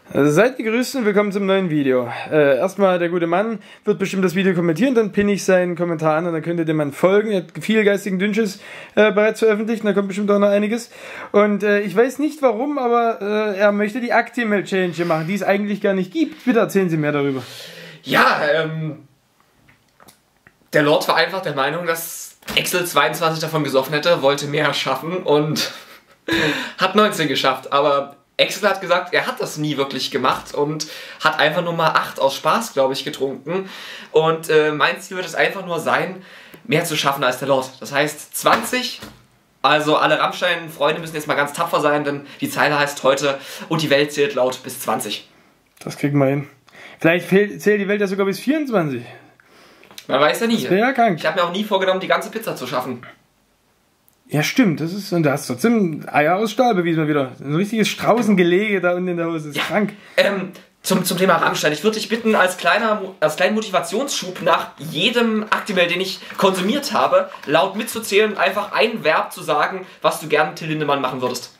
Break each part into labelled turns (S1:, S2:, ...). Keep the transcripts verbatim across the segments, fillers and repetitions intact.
S1: Also seid gegrüßt und willkommen zum neuen Video. Äh, erstmal, der gute Mann wird bestimmt das Video kommentieren, dann pinne ich seinen Kommentar an und dann könnt ihr dem Mann folgen. Er hat viel geistigen Dünnschiss äh, bereits veröffentlicht und da kommt bestimmt auch noch einiges. Und äh, ich weiß nicht warum, aber äh, er möchte die Actimel-Challenge machen, die es eigentlich gar nicht gibt. Bitte erzählen Sie mehr darüber.
S2: Ja, ähm... der Lord war einfach der Meinung, dass Excel zweiundzwanzig davon gesoffen hätte, wollte mehr schaffen und hat neunzehn geschafft, aber Excel hat gesagt, er hat das nie wirklich gemacht und hat einfach nur mal acht aus Spaß, glaube ich, getrunken. Und äh, mein Ziel wird es einfach nur sein, mehr zu schaffen als der Lord. Das heißt zwanzig, also alle Rammstein-Freunde müssen jetzt mal ganz tapfer sein, denn die Zeile heißt heute, und die Welt zählt laut bis zwanzig.
S1: Das kriegen wir hin. Vielleicht zählt die Welt ja sogar bis vierundzwanzig.
S2: Man weiß ja nie.
S1: Das wäre ja krank.
S2: Ich habe mir auch nie vorgenommen, die ganze Pizza zu schaffen.
S1: Ja, stimmt. Das ist, und da hast du trotzdem Eier aus Stahl bewiesen mal wieder. Ein richtiges Straußengelege da unten in der Hose. Das ist
S2: ja,
S1: krank.
S2: Ähm, zum, zum Thema Rammstein. Ich würde dich bitten, als kleiner als kleinen Motivationsschub nach jedem Actimel, den ich konsumiert habe, laut mitzuzählen und einfach ein Verb zu sagen, was du gern Till Lindemann machen würdest.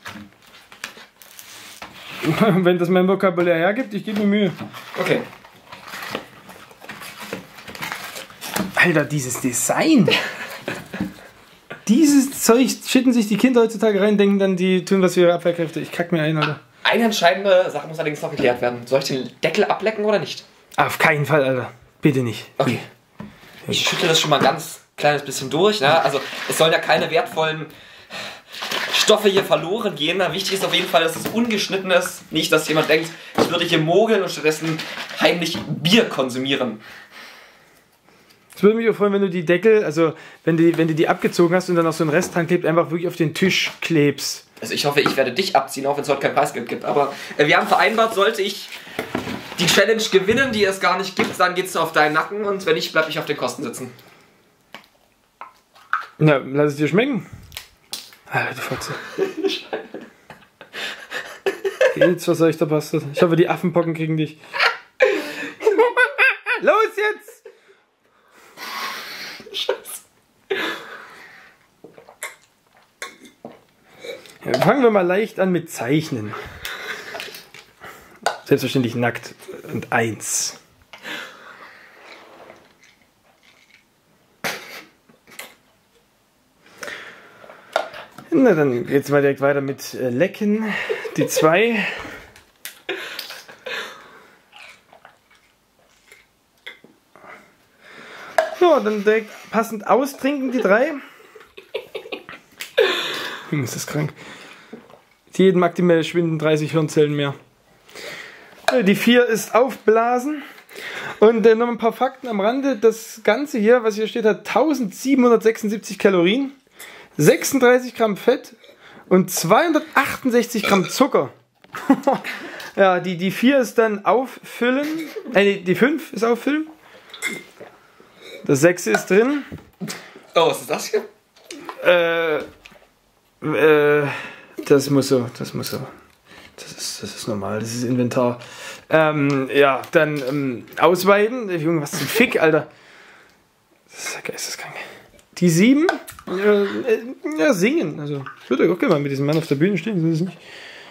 S1: Wenn das mein Vokabular hergibt, ich gebe mir Mühe.
S2: Okay.
S1: Alter, dieses Design. Dieses Zeug schütten sich die Kinder heutzutage rein, denken dann, die tun was für ihre Abwehrkräfte. Ich kack mir ein, Alter.
S2: Eine entscheidende Sache muss allerdings noch geklärt werden. Soll ich den Deckel ablecken oder nicht?
S1: Auf keinen Fall, Alter. Bitte nicht.
S2: Okay. Ich schüttle das schon mal ein ganz kleines bisschen durch. Ne? Also es sollen ja keine wertvollen Stoffe hier verloren gehen. Wichtig ist auf jeden Fall, dass es ungeschnitten ist. Nicht, dass jemand denkt, ich würde hier mogeln und stattdessen heimlich Bier konsumieren.
S1: Es würde mich auch freuen, wenn du die Deckel, also wenn, die, wenn du die abgezogen hast und dann noch so ein Rest dran klebt, einfach wirklich auf den Tisch klebst.
S2: Also ich hoffe, ich werde dich abziehen, auch wenn es heute kein Preisgeld gibt. Aber äh, wir haben vereinbart, sollte ich die Challenge gewinnen, die es gar nicht gibt, dann geht es auf deinen Nacken und wenn nicht, bleibe ich auf den Kosten sitzen.
S1: Na, lass es dir schmecken. Alter, du Fotze. Jetzt, was soll ich da Bastard? Ich hoffe, die Affenpocken kriegen dich. Los jetzt! Ja, fangen wir mal leicht an mit Zeichnen. Selbstverständlich nackt. Und eins. Na, dann geht's mal direkt weiter mit äh, Lecken. Die zwei. Ja, dann direkt passend austrinken, die drei. Junge, ist das krank. Jeden Actimel schwinden dreißig Hirnzellen mehr. Die vier ist aufblasen. Und äh, noch ein paar Fakten am Rande. Das Ganze hier, was hier steht, hat eintausendsiebenhundertsechsundsiebzig Kalorien, sechsunddreißig Gramm Fett und zweihundertachtundsechzig Gramm Zucker. Ja, die, die vier ist dann auffüllen. Äh, die fünf ist auffüllen. Das sechs ist drin.
S2: Oh, was ist das hier?
S1: Äh, äh, das muss so, das muss so. Das ist, das ist normal, das ist Inventar. Ähm, ja, dann ähm, ausweiten. Junge, was zum Fick, Alter. Das ist ja geisteskrank. Die sieben, äh, äh, ja, singen. Also, ich würde auch gerne mal mit diesem Mann auf der Bühne stehen, so ist es nicht.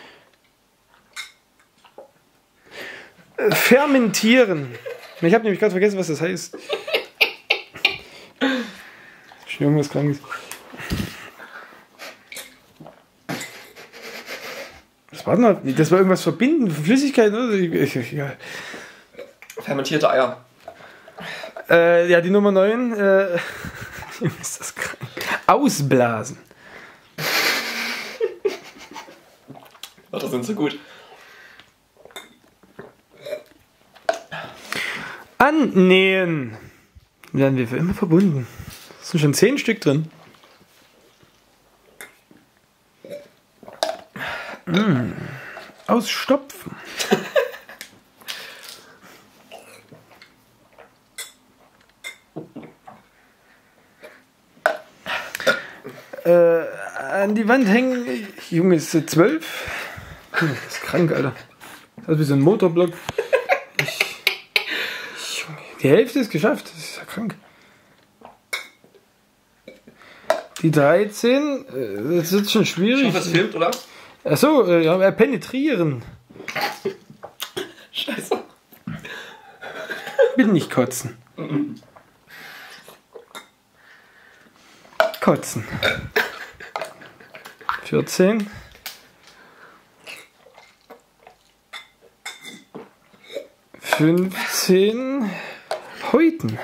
S1: Äh, fermentieren. Ich habe nämlich gerade vergessen, was das heißt. Irgendwas Krankes. Was war denn das? Das war irgendwas verbinden, Flüssigkeit, oder? Egal.
S2: Fermentierte Eier.
S1: Äh, ja, die Nummer neun. Äh, ist das krank. Ausblasen.
S2: Oh, das sind so gut.
S1: Annähen. Werden wir für immer verbunden. Es sind schon zehn Stück drin. Mm. Ausstopfen. äh, an die Wand hängen. Junge, ist sie zwölf? Das ist krank, Alter. Das ist wie so ein Motorblock. Ich, ich, die Hälfte ist geschafft. Das ist ja krank. Die dreizehn, das ist schon schwierig.
S2: Ich hoffe, es filmt, oder?
S1: Achso, ja, penetrieren. Bitte nicht kotzen. Kotzen. vierzehn. fünfzehn. Häuten.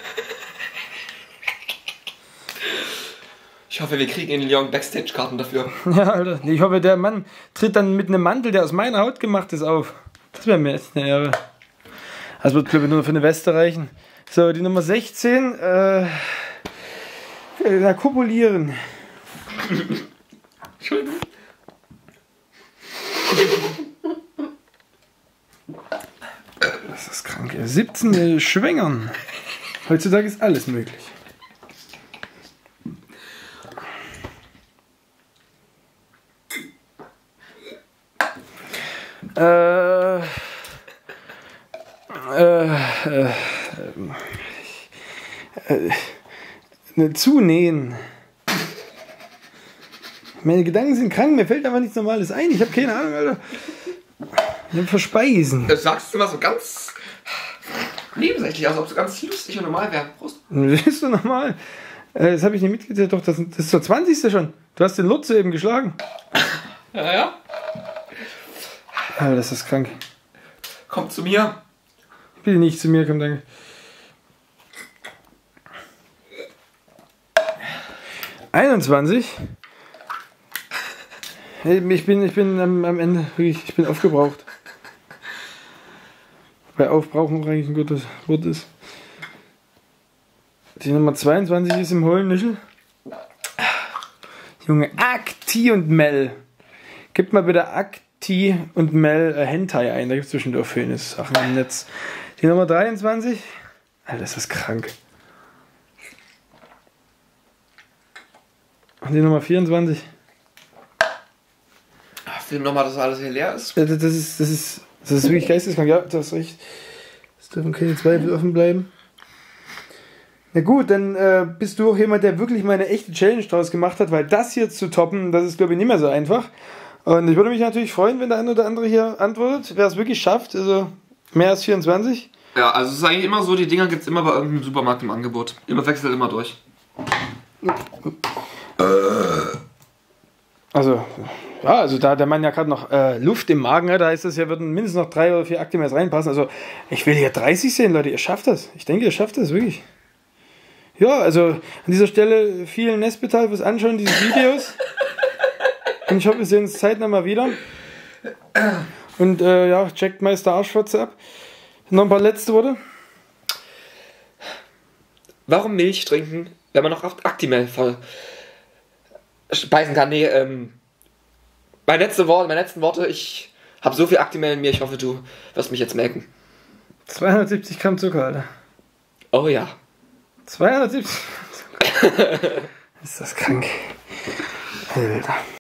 S2: Ich hoffe, wir kriegen in Lyon Backstage-Karten dafür.
S1: Ja, Alter. Ich hoffe, der Mann tritt dann mit einem Mantel, der aus meiner Haut gemacht ist, auf. Das wäre mir echt eine Ehre. Das wird, glaube ich, nur für eine Weste reichen. So, die Nummer sechzehn. Äh, na, kopulieren.
S2: Entschuldigung.
S1: Das ist krank. siebzehn. Äh, schwängern. Heutzutage ist alles möglich. Äh, äh, äh, äh, äh, zunähen. Meine Gedanken sind krank, mir fällt aber nichts Normales ein. Ich habe keine Ahnung, Alter. Verspeisen.
S2: Das sagst du immer so ganz nebensächlich, als ob es ganz lustig und normal wäre. Prost.
S1: Das ist so normal. Äh, das habe ich nicht mitgezählt. Doch, das, das ist der zwanzigste schon. Du hast den Lutz eben geschlagen.
S2: Ja, ja.
S1: Alter, das ist krank.
S2: Kommt zu mir.
S1: Bitte nicht zu mir, komm, danke. einundzwanzig. Ich bin, ich bin am, am Ende, ich bin aufgebraucht. Bei Aufbrauchen auch eigentlich ein gutes Wort ist. Die Nummer zweiundzwanzig ist im hohlen Nischel. Junge, Akti und Mel. Gib mal bitte Akti und Mel äh, Hentai ein. Da gibt es bestimmt auch schöne Sachen im Netz. Die Nummer dreiundzwanzig. Alter, ist das krank. Und die Nummer vierundzwanzig.
S2: Film nochmal, dass alles hier leer ist.
S1: Das ist, das ist, das ist wirklich geisteskrank. Ja, du hast recht. Es dürfen keine Zweifel offen bleiben. Na gut, dann äh, bist du auch jemand, der wirklich mal eine echte Challenge draus gemacht hat, weil das hier zu toppen, das ist, glaube ich, nicht mehr so einfach. Und ich würde mich natürlich freuen, wenn der eine oder andere hier antwortet, wer es wirklich schafft. Also mehr als vierundzwanzig.
S2: Ja, also es ist eigentlich immer so, die Dinger gibt es immer bei irgendeinem Supermarkt im Angebot. Immer wechselt immer durch.
S1: Also, ja, also da der Mann ja gerade noch äh, Luft im Magen hat, da heißt das ja, würden mindestens noch drei oder vier Actimels reinpassen. Also ich will hier dreißig sehen, Leute, ihr schafft das. Ich denke, ihr schafft das, wirklich. Ja, also an dieser Stelle vielen Nestbetal fürs Anschauen dieses Videos. Und ich hoffe, wir sehen uns zeitnah mal wieder. Und äh, ja, checkt Meister Arschfotze ab. Noch ein paar letzte Worte.
S2: Warum Milch trinken, wenn man noch Actimel voll speisen kann? Nee, ähm, meine, letzte Worte, meine letzten Worte, ich habe so viel Actimel in mir, ich hoffe, du wirst mich jetzt merken.
S1: zweihundertsiebzig Gramm Zucker, Alter.
S2: Oh ja.
S1: zweihundertsiebzig Ist das krank. Alter.